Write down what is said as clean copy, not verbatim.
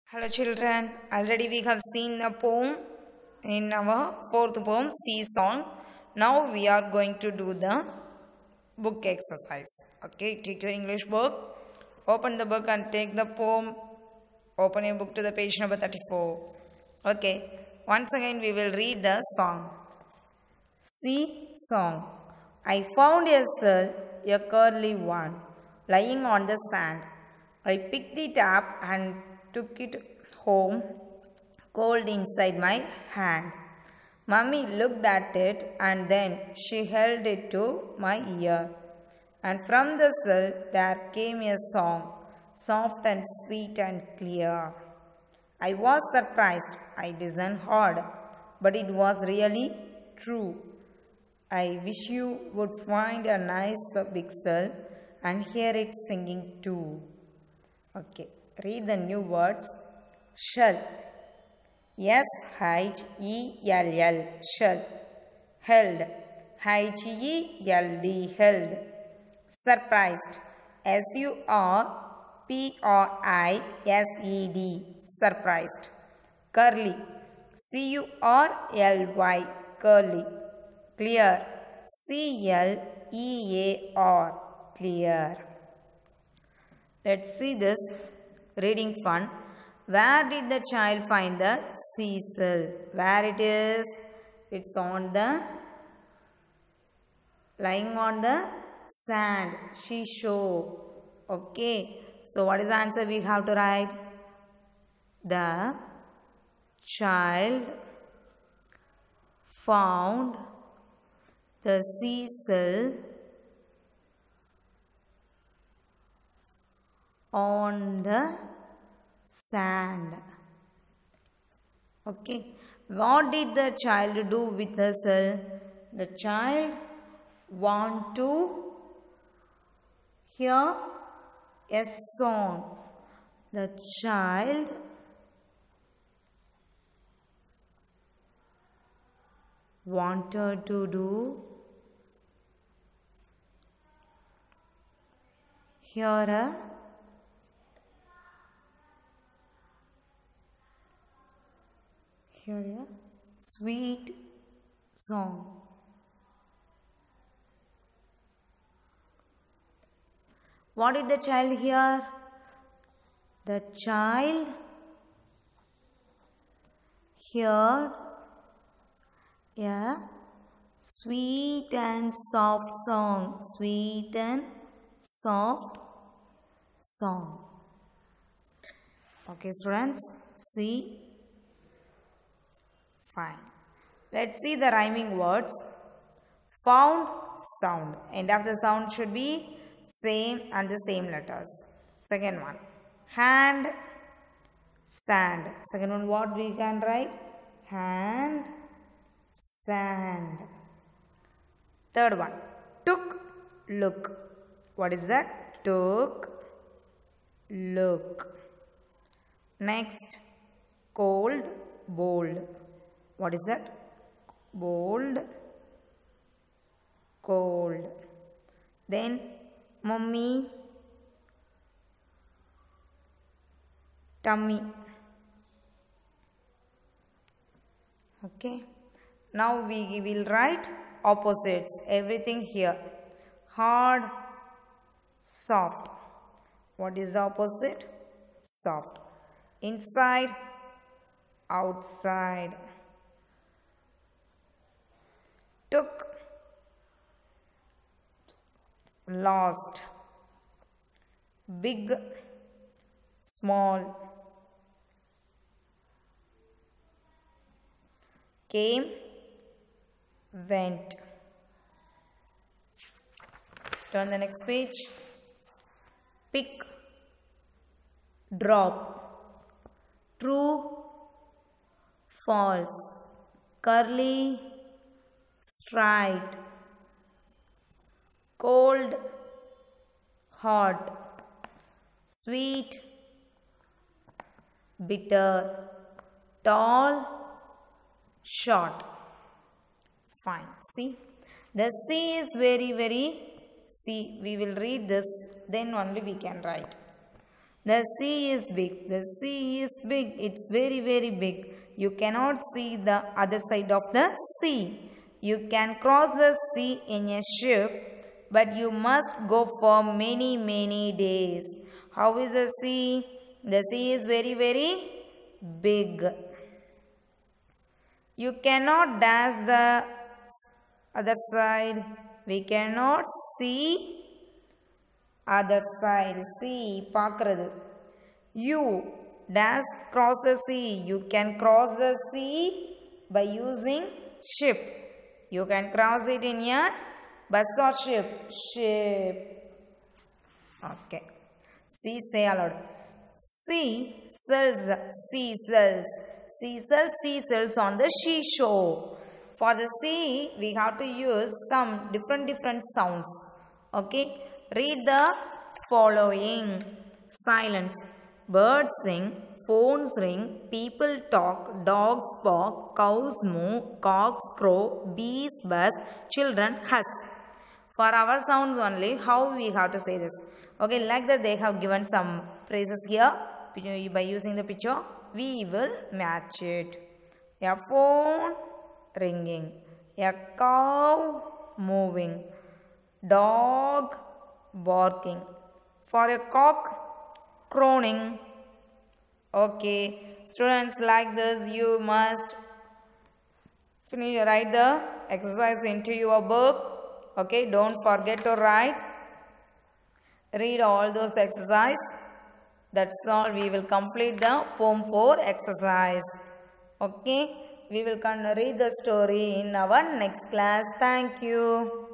Hello children, already we have seen a poem in our fourth poem, Sea Song. Now we are going to do the book exercise. Okay, take your English book, open the book and take the poem, open your book to the page number 34. Okay, once again we will read the song. Sea Song. I found a shell, a curly one, lying on the sand. I picked it up and took it home, cold inside my hand. Mummy looked at it and then she held it to my ear. And from the shell there came a song, soft and sweet and clear. I was surprised. I listened hard, but it was really true. I wish you would find a nice big shell and hear it singing too. Okay, read the new words. Shell. S-H-E-L-L. Shell. Held. H-E-L-D. Held. Surprised. S-U-R-P-R-I-S-E-D. Surprised. Curly. C-U-R-L-Y. Curly. Clear. C-L-E-A-R. Clear. Let's see this reading fun. Where did the child find the seashell? Where it is? It's on the lying on the sand, seashore. Okay. So what is the answer we have to write? The child found the seashell on the sand. Okay. What did the child do with the shell? The child want to hear a song. The child wanted to hear a sweet song. What did the child hear? The child heard a sweet and soft song. Sweet and soft song. Okay, students, see. Fine. Let's see the rhyming words. Found, sound. End of the sound should be same and the same letters. Second one. Hand, sand. Second one, what we can write? Hand, sand. Third one. Took, look. What is that? Took, look. Next. Cold, bold. What is that? Bold, cold. Then mummy, tummy. Okay. Now we will write opposites. Everything here. Hard, soft. What is the opposite? Soft. Inside, outside. Took, lost. Big, small. Came, went. Turn the next page. Pick, drop. True, false. Curly, straight. Cold, hot. Sweet, bitter. Tall, short. Fine. See, the C is very, see, we will read this, then only we can write. The sea is big. The sea is big. It's very, very big. You cannot see the other side of the sea. You can cross the sea in a ship, but you must go for many, many days. How is the sea? The sea is very, very big. You cannot dash the other side. We cannot see other side. See, பார்க்கிறது. You dash cross the sea. You can cross the sea by using ship. You can cross it in a bus or ship. Ship. Okay. See, say aloud. Sea sells. Sea sells. Sea sells. Sea sells on the seashore. For the sea, we have to use some different sounds. Okay. Read the following. Silence. Birds sing. Phones ring. People talk. Dogs bark. Cows moo. Cocks crow. Bees buzz. Children hush. For our sounds only, how we have to say this? Okay, like that they have given some phrases here. By using the picture, we will match it. A phone ringing. A cow moving. Dog barking. For a cock crowing. Okay, students, like this you must write the exercise into your book. Okay, don't forget to write. Read all those exercises. That's all. We will complete the poem 4 exercise. Okay, we will read the story in our next class. Thank you.